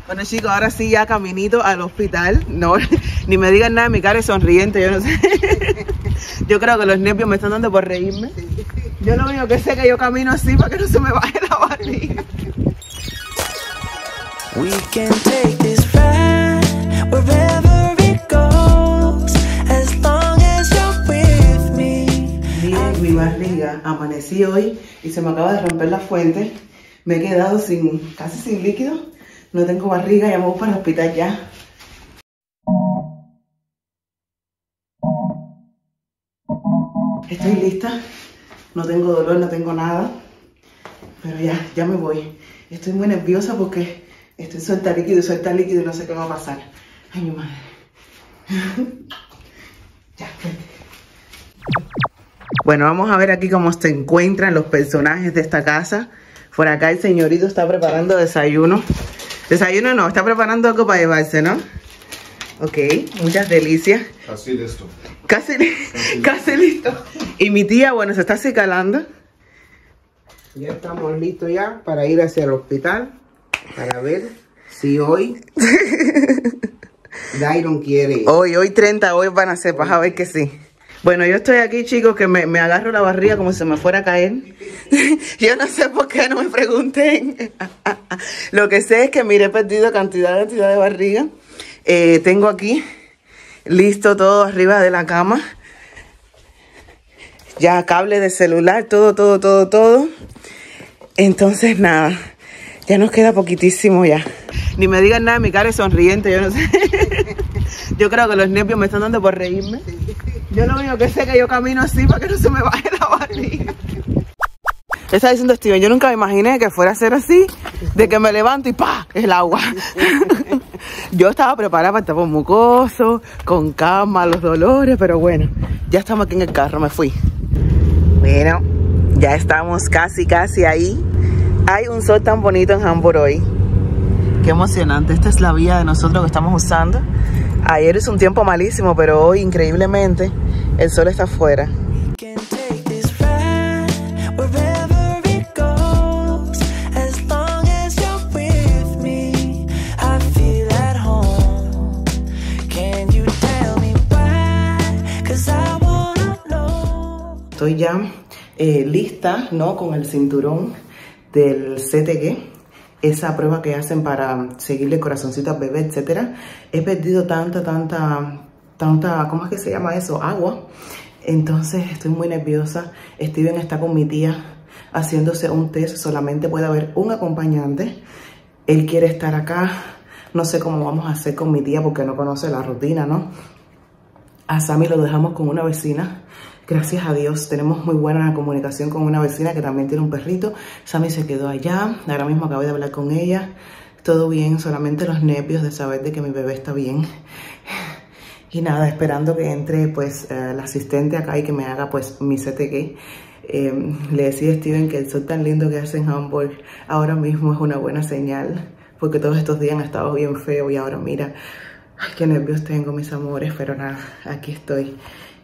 Bueno chicos, ahora sí ya caminito al hospital. No, ni me digan nada, mi cara es sonriente, yo no sé. Yo creo que los nervios me están dando por reírme. Yo lo único que sé es que yo camino así para que no se me baje la barriga. We can take this ride wherever it goes, as long as you're with me. Miren mi barriga, amanecí hoy y se me acaba de romper la fuente. Me he quedado casi sin líquido. No tengo barriga, ya me voy para el hospital ya. Estoy lista. No tengo dolor, no tengo nada. Pero ya me voy. Estoy muy nerviosa porque estoy suelta líquido y no sé qué va a pasar. Ay, mi madre. Ya. Bueno, vamos a ver aquí cómo se encuentran los personajes de esta casa. Por acá el señorito está preparando desayuno. Desayuno no, está preparando algo para llevarse, ¿no? Ok, muchas delicias. Casi listo. Casi listo. Y mi tía, bueno, se está acicalando. Ya estamos listos ya para ir hacia el hospital. Para ver si hoy Dairon quiere ir. Hoy 30, hoy van a ser, vas a ver que sí. Bueno, yo estoy aquí, chicos, que me agarro la barriga como si se me fuera a caer. Yo no sé por qué, no me pregunten. Lo que sé es que, mire, he perdido cantidad de barriga. Tengo aquí listo todo arriba de la cama. Ya cable de celular, todo. Entonces, nada, ya nos queda poquitísimo ya. Ni me digan nada, mi cara es sonriente, yo no sé. Yo creo que los nervios me están dando por reírme. Yo lo único que sé es que yo camino así para que no se me baje la barriga. Está diciendo Steven, yo nunca me imaginé que fuera a ser así, de que me levanto y ¡pa! Es el agua. Yo estaba preparada para el tapón mucoso, con cama, los dolores, pero bueno, ya estamos aquí en el carro, me fui. Bueno, ya estamos casi ahí. Hay un sol tan bonito en Hamburg hoy. Qué emocionante, esta es la vía de nosotros que estamos usando. Ayer es un tiempo malísimo, pero hoy increíblemente el sol está afuera. Estoy ya lista, ¿no? Con el cinturón del CTG. Esa prueba que hacen para seguirle corazoncito al bebé, etcétera. He perdido tanta, ¿cómo es que se llama eso? Agua. Entonces estoy muy nerviosa. Steven está con mi tía haciéndose un test. Solamente puede haber un acompañante. Él quiere estar acá. No sé cómo vamos a hacer con mi tía porque no conoce la rutina, ¿no? A Sammy lo dejamos con una vecina. Gracias a Dios tenemos muy buena comunicación con una vecina que también tiene un perrito. Sammy se quedó allá, ahora mismo acabo de hablar con ella. Todo bien, solamente los nervios de saber de que mi bebé está bien. Y nada, esperando que entre pues la asistente acá y que me haga pues mi CTG. Le decía a Steven que el sol tan lindo que hace en Hamburg ahora mismo es una buena señal. Porque todos estos días han estado bien feo y ahora mira, ay, qué nervios tengo, mis amores, pero nada, aquí estoy.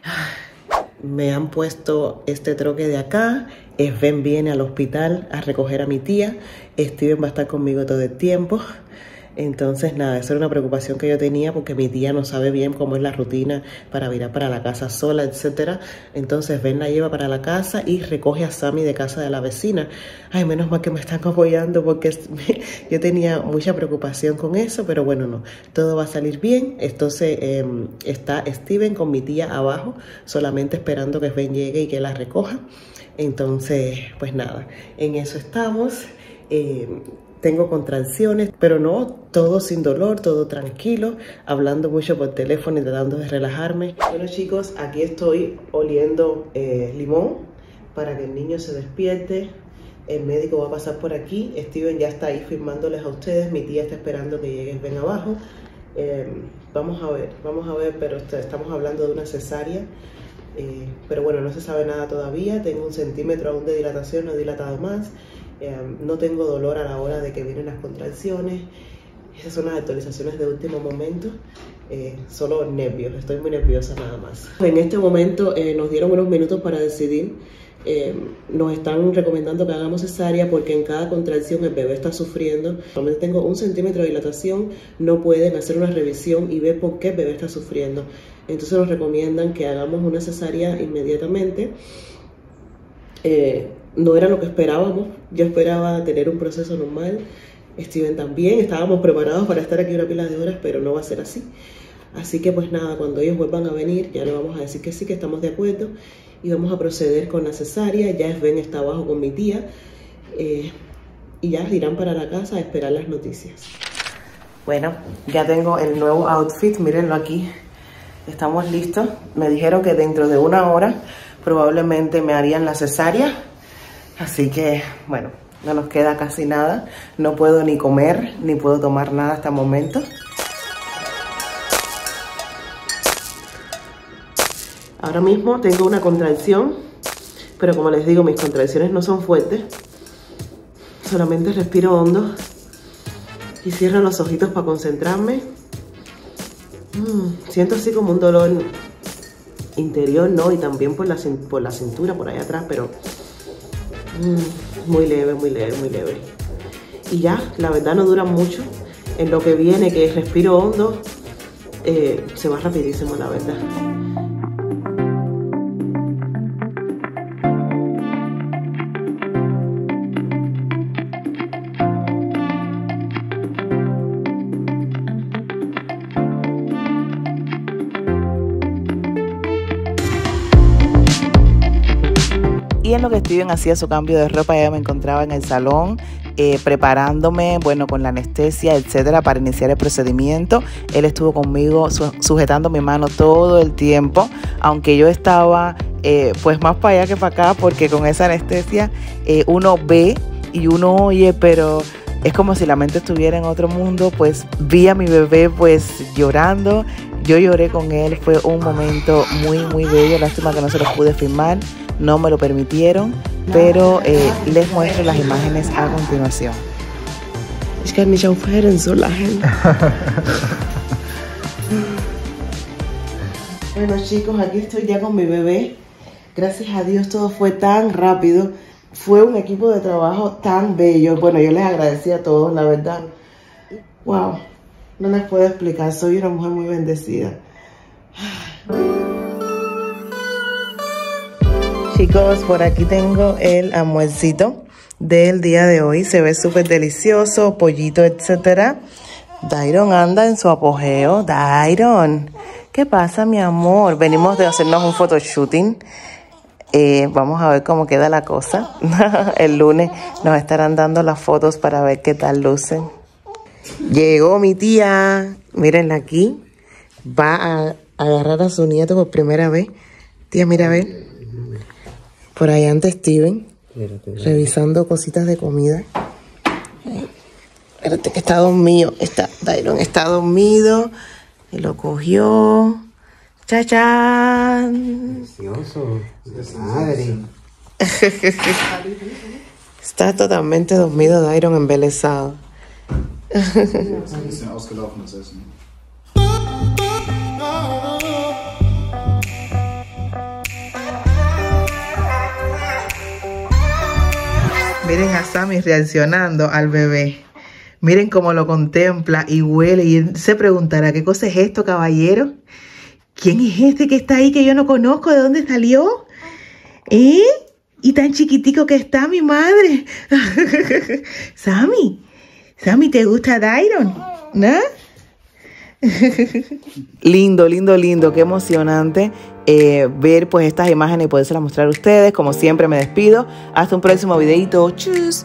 Me han puesto este troque de acá. Sven viene al hospital a recoger a mi tía. Steven va a estar conmigo todo el tiempo. Entonces nada, esa era una preocupación que yo tenía porque mi tía no sabe bien cómo es la rutina para virar para la casa sola, etcétera. Entonces Sven la lleva para la casa y recoge a Sammy de casa de la vecina. Ay, menos mal que me están apoyando porque yo tenía mucha preocupación con eso, pero bueno, no, todo va a salir bien. Entonces está Steven con mi tía abajo, solamente esperando que Sven llegue y que la recoja. Entonces, pues nada, en eso estamos. Tengo contracciones, pero no, todo sin dolor, todo tranquilo, hablando mucho por teléfono y tratando de relajarme. Bueno chicos, aquí estoy oliendo limón para que el niño se despierte. El médico va a pasar por aquí. Steven ya está ahí firmándoles a ustedes. Mi tía está esperando que llegue Sven abajo. Vamos a ver, pero estamos hablando de una cesárea. Pero bueno, no se sabe nada todavía. Tengo 1 centímetro aún de dilatación, no he dilatado más. No tengo dolor a la hora de que vienen las contracciones. Esas son las actualizaciones de último momento. Solo nervios, estoy muy nerviosa nada más. En este momento nos dieron unos minutos para decidir nos están recomendando que hagamos cesárea porque en cada contracción el bebé está sufriendo. Cuando tengo 1 centímetro de dilatación, no pueden hacer una revisión y ver por qué el bebé está sufriendo. Entonces nos recomiendan que hagamos una cesárea inmediatamente. No era lo que esperábamos. Yo esperaba tener un proceso normal. Steven también. Estábamos preparados para estar aquí una pila de horas, pero no va a ser así. Así que pues nada, cuando ellos vuelvan a venir, ya le vamos a decir que sí, que estamos de acuerdo y vamos a proceder con la cesárea. Ya Sven está abajo con mi tía y ya irán para la casa a esperar las noticias. Bueno, ya tengo el nuevo outfit, mírenlo aquí. Estamos listos. Me dijeron que dentro de 1 hora probablemente me harían la cesárea. Así que, bueno, no nos queda casi nada. No puedo ni comer, ni puedo tomar nada hasta el momento. Ahora mismo tengo una contracción, pero como les digo, mis contracciones no son fuertes. Solamente respiro hondo y cierro los ojitos para concentrarme. Siento así como un dolor interior, ¿no? Y también por la cintura, por allá atrás, pero muy leve, muy leve, muy leve. Y ya, la verdad no dura mucho. En lo que viene, que respiro hondo, se va rapidísimo, la verdad. Y en lo que Steven hacía su cambio de ropa, ya me encontraba en el salón preparándome, bueno, con la anestesia, etcétera, para iniciar el procedimiento. Él estuvo conmigo sujetando mi mano todo el tiempo, aunque yo estaba pues más para allá que para acá, porque con esa anestesia uno ve y uno oye, pero es como si la mente estuviera en otro mundo. Pues vi a mi bebé pues llorando, yo lloré con él, fue un momento muy muy bello. Lástima que no se los pude filmar, no me lo permitieron, pero les muestro las imágenes a continuación. Ich kann nicht aufhören zu lachen. Bueno chicos, aquí estoy ya con mi bebé. Gracias a Dios todo fue tan rápido. Fue un equipo de trabajo tan bello. Bueno, yo les agradecí a todos, la verdad. Wow, no les puedo explicar. Soy una mujer muy bendecida. Chicos, por aquí tengo el almuercito del día de hoy. Se ve súper delicioso, pollito, etcétera. Dairon anda en su apogeo. Dairon, ¿qué pasa, mi amor? Venimos de hacernos un photoshooting. Vamos a ver cómo queda la cosa. El lunes nos estarán dando las fotos para ver qué tal lucen. Llegó mi tía. Mírenla aquí. Va a agarrar a su nieto por primera vez. Tía, mira a ver. Por ahí anda Steven. Revisando cositas de comida. Espérate que está dormido. Dairon está dormido. Y lo cogió. ¡Chachán! Delicioso. Madre. Está totalmente dormido Dairon, embelesado. Miren a Sammy reaccionando al bebé. Miren cómo lo contempla y huele. Y él se preguntará, ¿qué cosa es esto, caballero? ¿Quién es este que está ahí que yo no conozco? ¿De dónde salió? ¿Y tan chiquitico que está mi madre? Sammy, ¿te gusta Dairon? ¿No? Lindo, lindo, lindo. Qué emocionante ver pues estas imágenes y podérselas mostrar a ustedes. Como siempre me despido. Hasta un próximo videito. Tschüss.